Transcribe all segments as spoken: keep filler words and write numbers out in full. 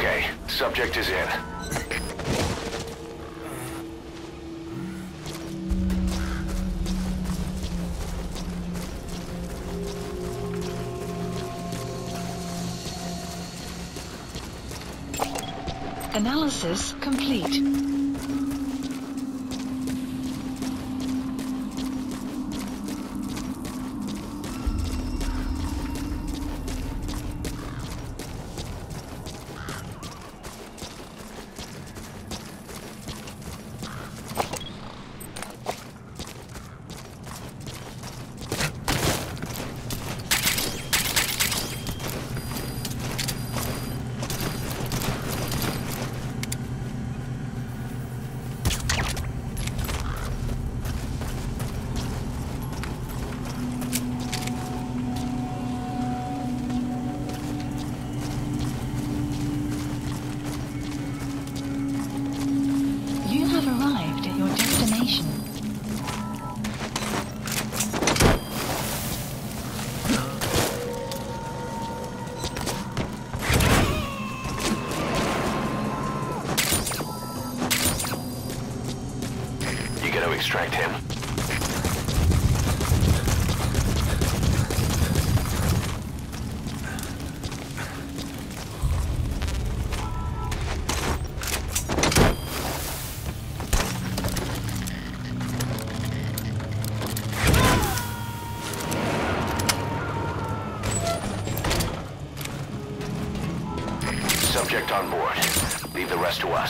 Okay, subject is in. Analysis complete. Extract him. Subject on board. Leave the rest to us.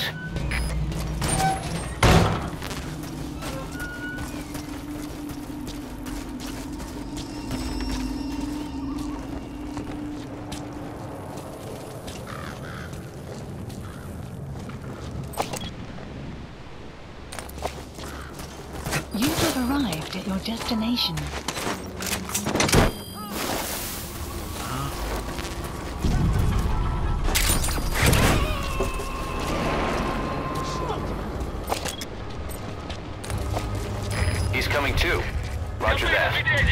You have arrived at your destination. He's coming too. Roger that.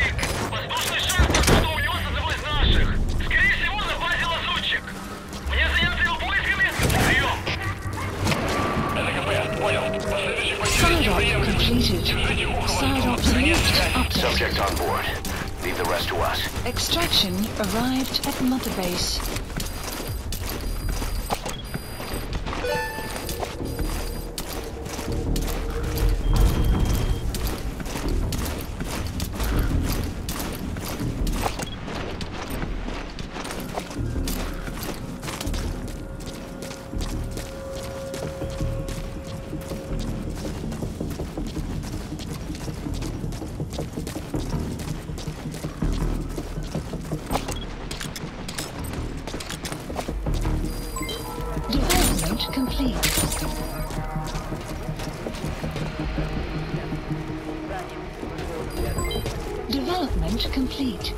Side-op completed. Side-op's lift update. Subject on board. Leave the rest to us. Extraction arrived at Mother Base. Complete. Development complete.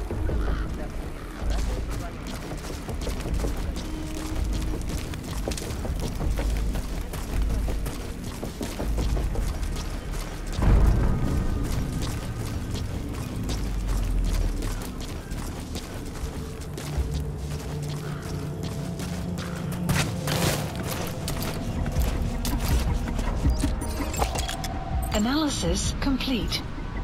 Analysis complete.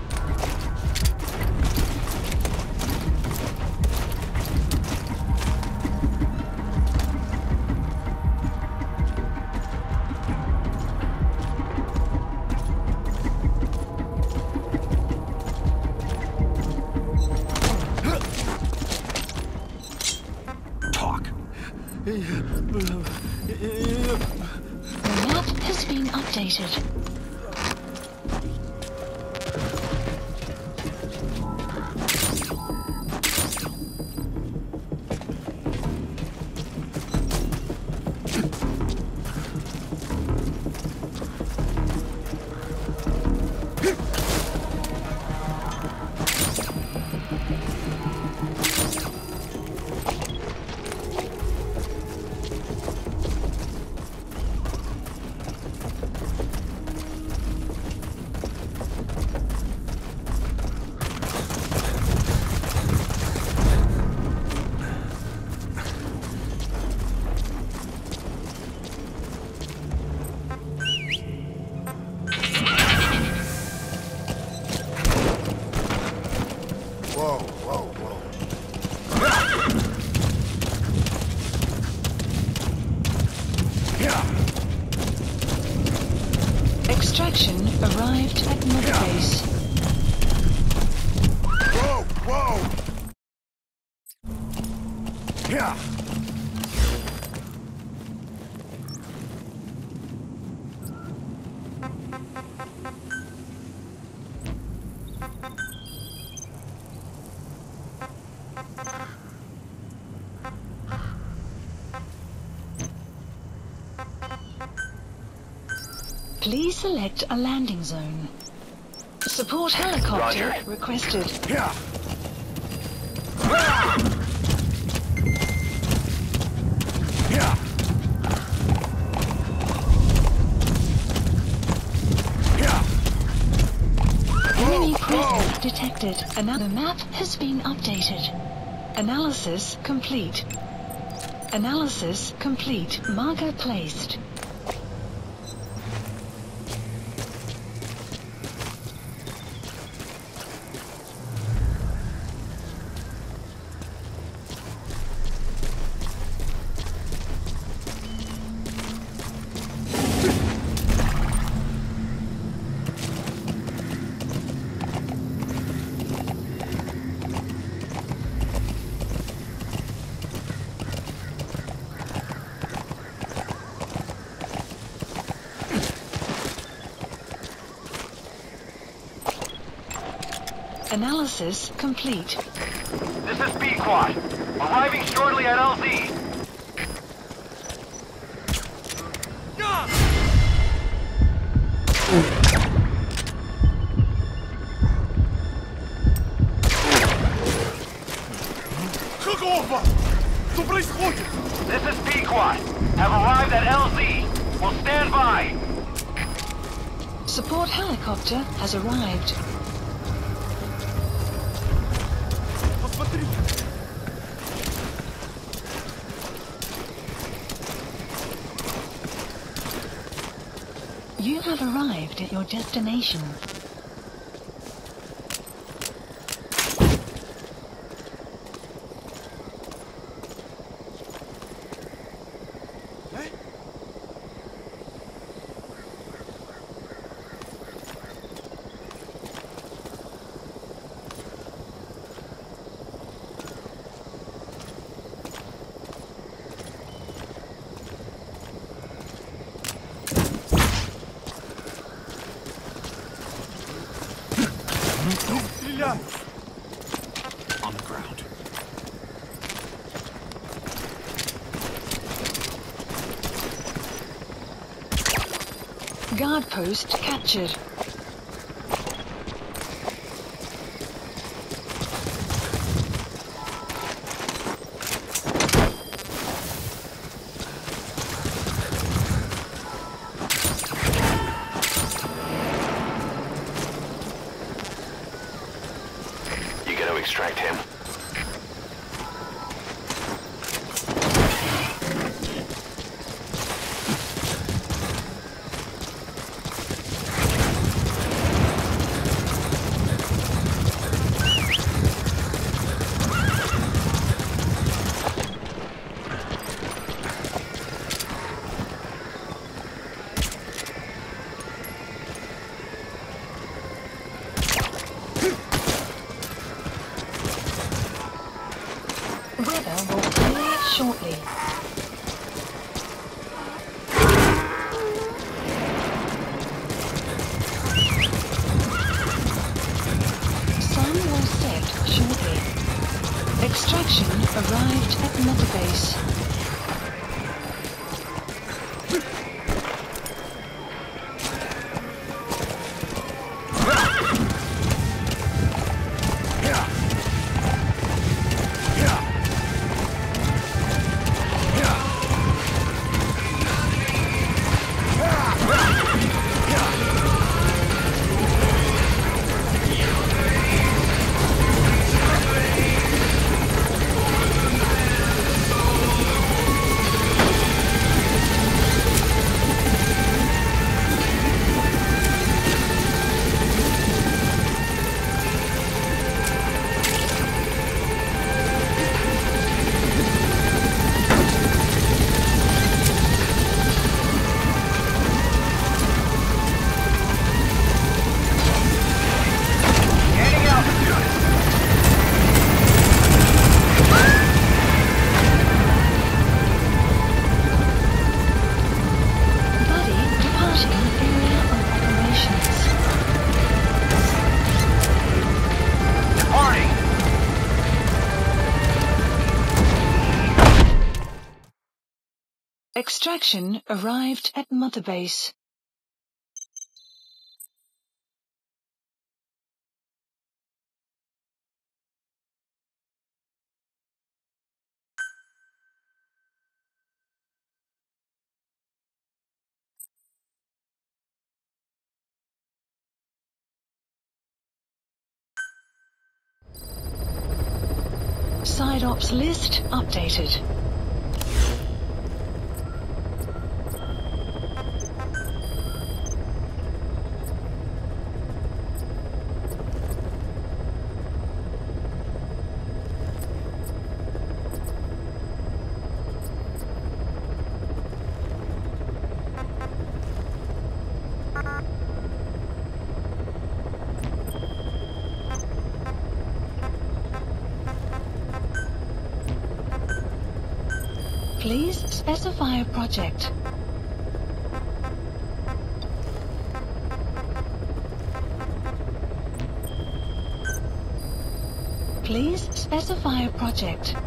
Talk. The map has been updated. Extraction arrived at mother base. Whoa! Whoa! Yeah! Please select a landing zone. Support helicopter Roger. requested. Yeah! Yeah! Yeah! Enemy Whoa, presence whoa. detected. Another map has been updated. Analysis complete. Analysis complete. Marker placed. Analysis complete. This is B-Quad. Arriving shortly at L Z. Какого? Что происходит? This is B-Quad. Have arrived at L Z. Will stand by. Support helicopter has arrived. Посмотри! You have arrived at your destination. Eh? Стреляй! On the ground. Guard post captured. You gonna extract him? Weather will clear shortly. Sun will set shortly. Extraction arrived at mother base. Extraction arrived at Mother Base. Side ops list updated. Please specify a project. Please specify a project.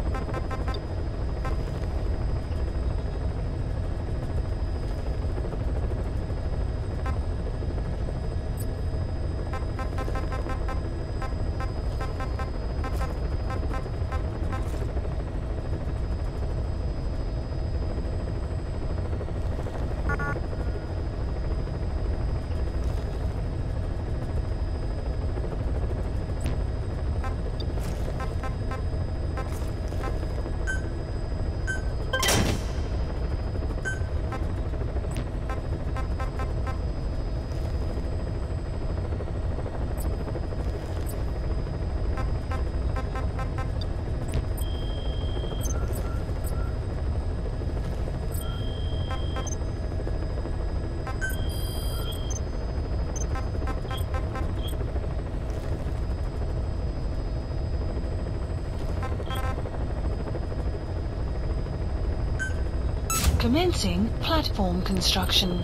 Commencing platform construction.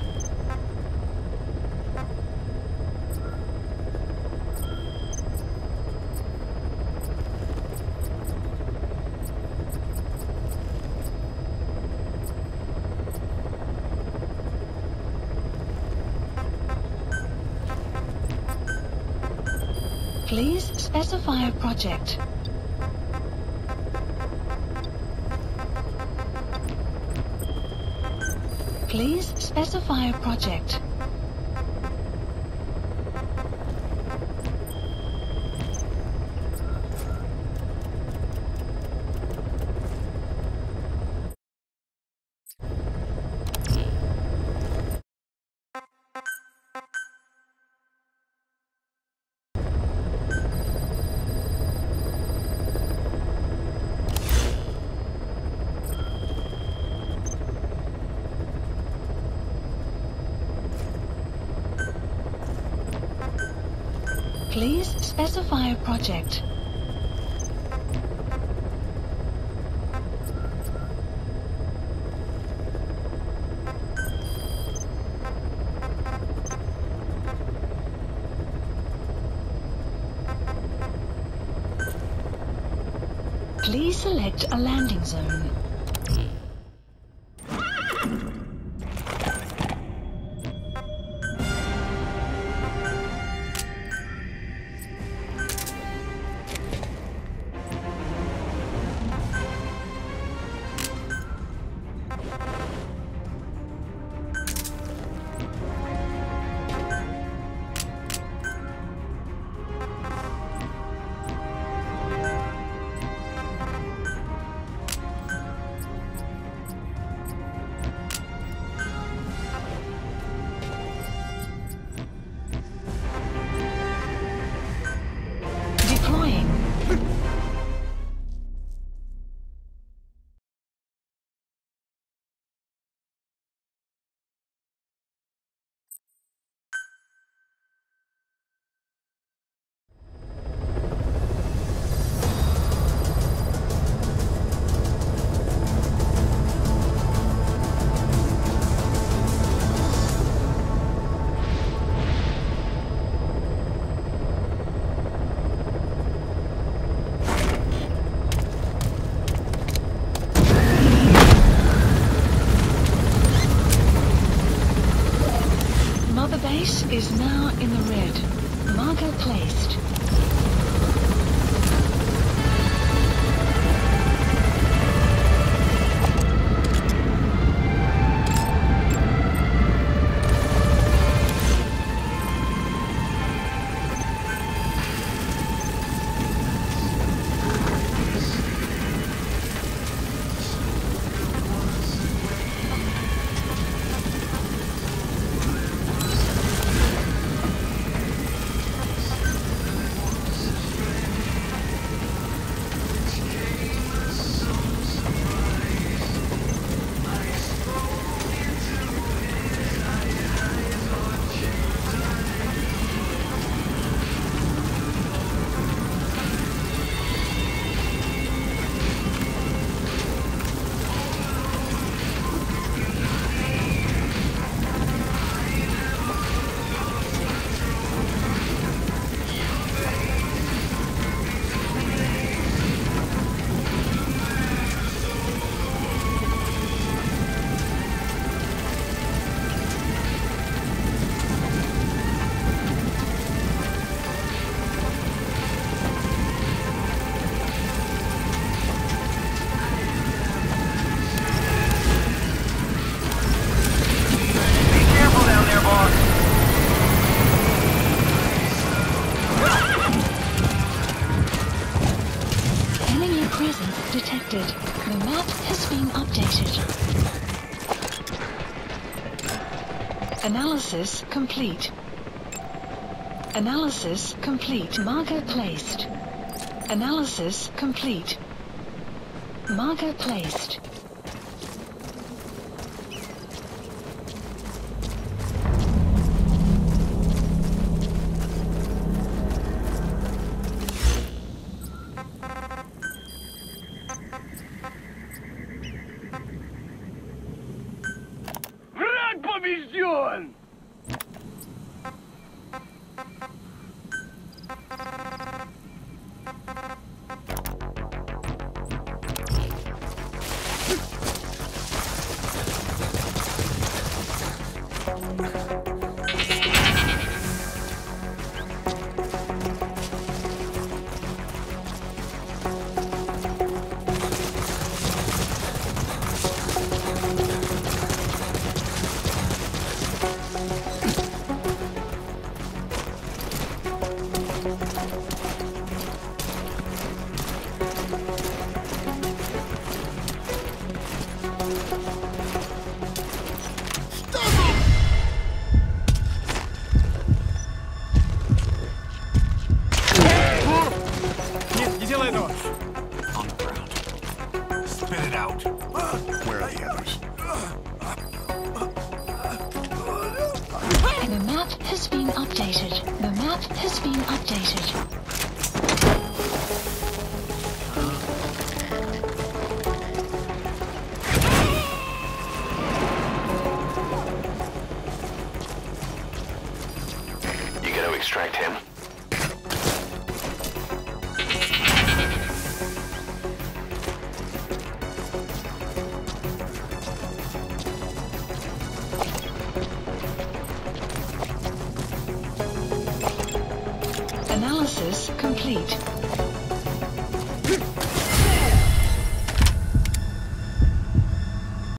Please specify a project. Please specify a project. Please specify a project. Please select a landing zone. Base is now in the red. Marker placed. Detected. The map has been updated. Analysis complete. Analysis complete. Marker placed. Analysis complete. Marker placed. Побежден! Extract him. Analysis complete.